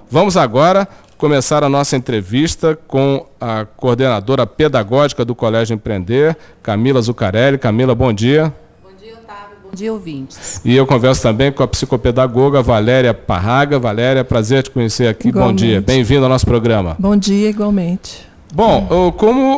vamos agora começar a nossa entrevista com a coordenadora pedagógica do Colégio Empreender, Camila Zuccarelli. Camila, bom dia. Bom dia, Otávio. Bom dia, ouvintes. E eu converso também com a psicopedagoga Valéria Parraga. Valéria, prazer te conhecer aqui. Igualmente. Bom dia. Bem-vindo ao nosso programa. Bom dia, igualmente. Bom, como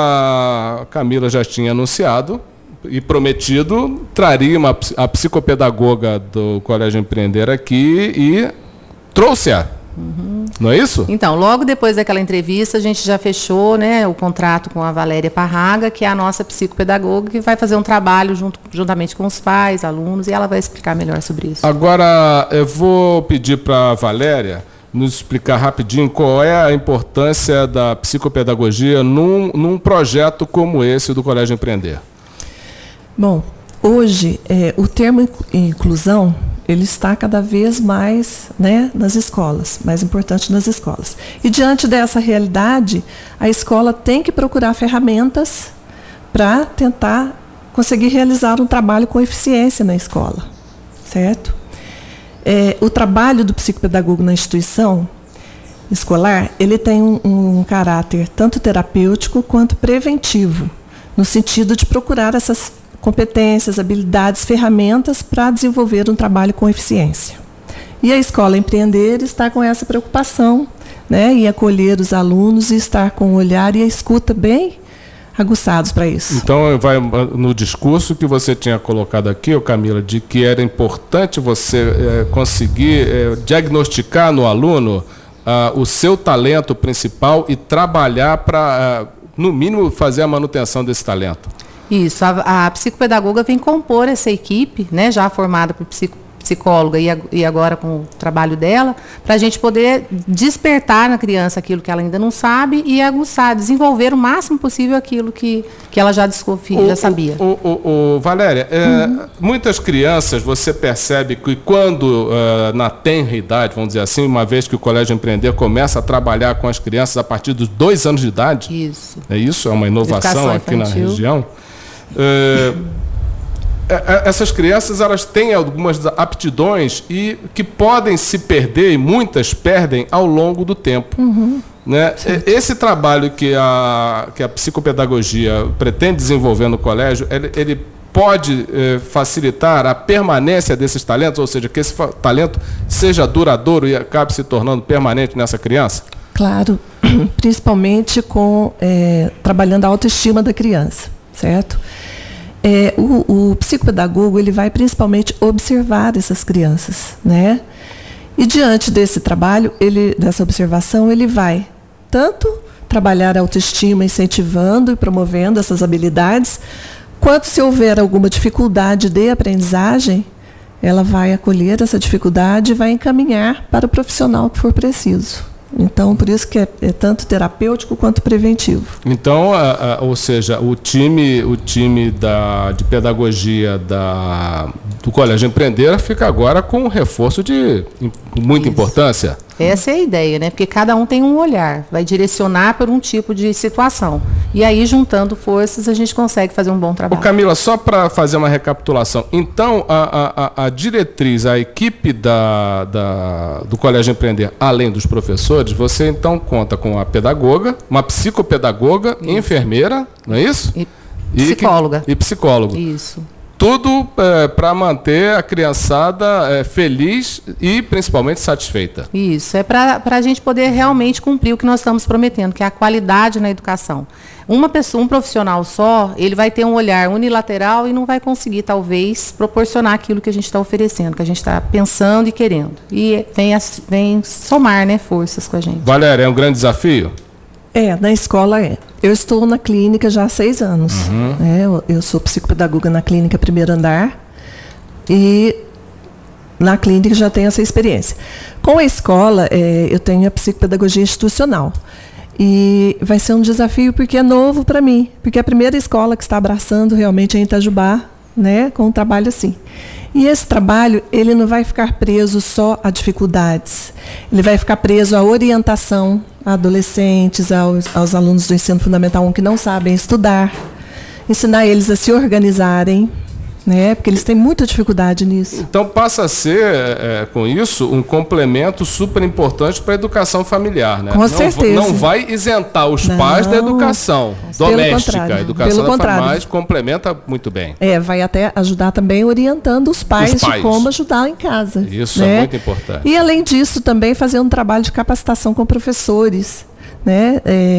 a Camila já tinha anunciado e prometido, traria a psicopedagoga do Colégio Empreender aqui e trouxe-a. Não é isso? Então, logo depois daquela entrevista, a gente já fechou, né, o contrato com a Valéria Parraga, que é a nossa psicopedagoga, que vai fazer um trabalho juntamente com os pais, alunos, e ela vai explicar melhor sobre isso. Agora, eu vou pedir para a Valéria nos explicar rapidinho qual é a importância da psicopedagogia num projeto como esse do Colégio Empreender. Bom, hoje o termo inclusão, ele está cada vez mais, né, nas escolas, mais importante nas escolas. E diante dessa realidade, a escola tem que procurar ferramentas para tentar conseguir realizar um trabalho com eficiência na escola, certo? O trabalho do psicopedagogo na instituição escolar, ele tem um caráter tanto terapêutico quanto preventivo, no sentido de procurar essas competências, habilidades, ferramentas para desenvolver um trabalho com eficiência. E a Escola Empreender está com essa preocupação, né, em acolher os alunos e estar com o olhar e a escuta bem aguçados para isso. Então, vai no discurso que você tinha colocado aqui, Camila, de que era importante você conseguir diagnosticar no aluno o seu talento principal e trabalhar para, no mínimo, fazer a manutenção desse talento. Isso, a psicopedagoga vem compor essa equipe, né, já formada por psicóloga e agora com o trabalho dela, para a gente poder despertar na criança aquilo que ela ainda não sabe e aguçar, desenvolver o máximo possível aquilo que ela já desconfia, já sabia. Valéria, muitas crianças, você percebe que quando, na tenra idade, vamos dizer assim, uma vez que o Colégio Empreender começa a trabalhar com as crianças a partir dos 2 anos de idade, isso. É isso? É uma inovação aqui na região. Essas crianças, elas têm algumas aptidões e que podem se perder, e muitas perdem ao longo do tempo. Né? Esse trabalho que a psicopedagogia pretende desenvolver no colégio, ele pode facilitar a permanência desses talentos, ou seja, que esse talento seja duradouro e acabe se tornando permanente nessa criança? Claro, principalmente trabalhando a autoestima da criança, certo? O psicopedagogo, ele vai principalmente observar essas crianças, né? E diante desse trabalho, dessa observação, ele vai tanto trabalhar a autoestima, incentivando e promovendo essas habilidades, quanto se houver alguma dificuldade de aprendizagem, ela vai acolher essa dificuldade e vai encaminhar para o profissional que for preciso. Então, por isso que é tanto terapêutico quanto preventivo. Então, ou seja, o time de pedagogia do Colégio Empreender fica agora com um reforço de muita importância. Essa é a ideia, né? Porque cada um tem um olhar, vai direcionar por um tipo de situação. E aí, juntando forças, a gente consegue fazer um bom trabalho. Camila, só para fazer uma recapitulação. Então, a diretriz, a equipe do Colégio Empreender, além dos professores, você então conta com a pedagoga, uma psicopedagoga, enfermeira, não é isso? E psicóloga. E psicólogo. Isso. Tudo para manter a criançada feliz e principalmente satisfeita. Isso, é para a gente poder realmente cumprir o que nós estamos prometendo, que é a qualidade na educação. Um profissional só, ele vai ter um olhar unilateral e não vai conseguir, talvez, proporcionar aquilo que a gente está oferecendo, que a gente está pensando e querendo. E vem somar, né, forças com a gente. Valéria, é um grande desafio? Na escola é. Eu estou na clínica já há 6 anos. Eu sou psicopedagoga na clínica Primeiro Andar e na clínica já tenho essa experiência. Com a escola, eu tenho a psicopedagogia institucional. E vai ser um desafio porque é novo para mim, porque é a primeira escola que está abraçando realmente em Itajubá, né, com um trabalho assim. E esse trabalho, ele não vai ficar preso só a dificuldades, ele vai ficar preso à orientação a adolescentes, aos alunos do ensino fundamental 1 que não sabem estudar, ensinar eles a se organizarem, né? Porque eles têm muita dificuldade nisso. Então passa a ser, com isso, um complemento super importante para a educação familiar, né? Com certeza. Não vai isentar os pais da educação doméstica. A educação da família complementa muito bem. Vai até ajudar também orientando os pais de como ajudar em casa. Isso, né? É muito importante. E além disso, também fazer um trabalho de capacitação com professores, né?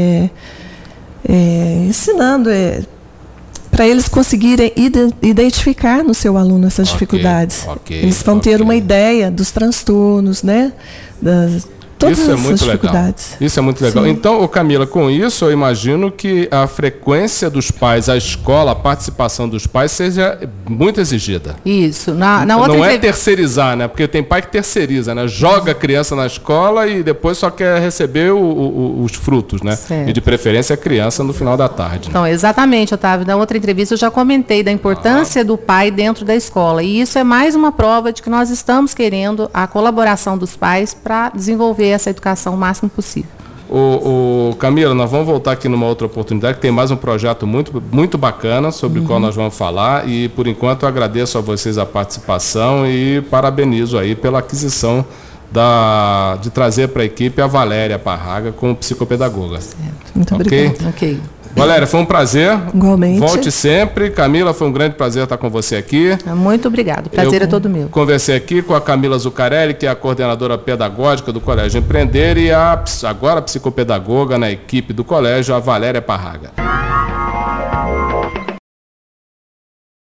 Ensinando para eles conseguirem identificar no seu aluno essas dificuldades. Eles vão ter uma ideia dos transtornos, né? Todas isso é essas muito dificuldades. Legal. Isso é muito legal. Sim. Então, Camila, com isso, eu imagino que a frequência dos pais à escola, a participação dos pais seja muito exigida. Isso. Não é terceirizar, né? Porque tem pai que terceiriza, né? Joga a criança na escola e depois só quer receber os frutos, né? Certo. E de preferência a criança no final da tarde. Então, exatamente, Otávio. Na outra entrevista eu já comentei da importância do pai dentro da escola. E isso é mais uma prova de que nós estamos querendo a colaboração dos pais para desenvolver essa educação o máximo possível. Camila, nós vamos voltar aqui numa outra oportunidade, que tem mais um projeto muito, muito bacana, sobre o qual nós vamos falar, e por enquanto eu agradeço a vocês a participação e parabenizo aí pela aquisição de trazer para a equipe a Valéria Parraga como psicopedagoga. Certo. Muito obrigada. Ok. Valéria, foi um prazer. Igualmente. Volte sempre. Camila, foi um grande prazer estar com você aqui. Muito obrigado. Prazer é todo meu. Conversei aqui com a Camila Zucarelli, que é a coordenadora pedagógica do Colégio Empreender, e agora a psicopedagoga na equipe do colégio, a Valéria Parraga.